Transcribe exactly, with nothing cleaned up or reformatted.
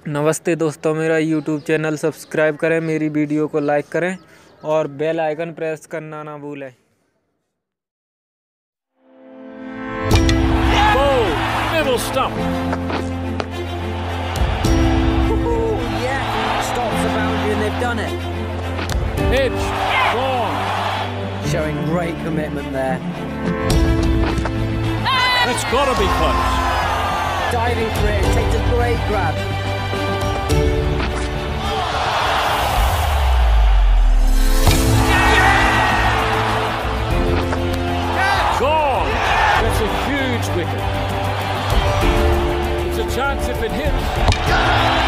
नमस्ते दोस्तों, मेरा यूट्यूब चैनल सब्सक्राइब करें, मेरी वीडियो को लाइक करें और बेल आइकन प्रेस करना ना भूलें। Middle stump. Yeah, stops the boundary and they've done it. Pitch, gone. Showing great commitment there. That's got to be close. Diving for it, takes a great grab. Gone. That's a huge wicket. It's a chance if it hits.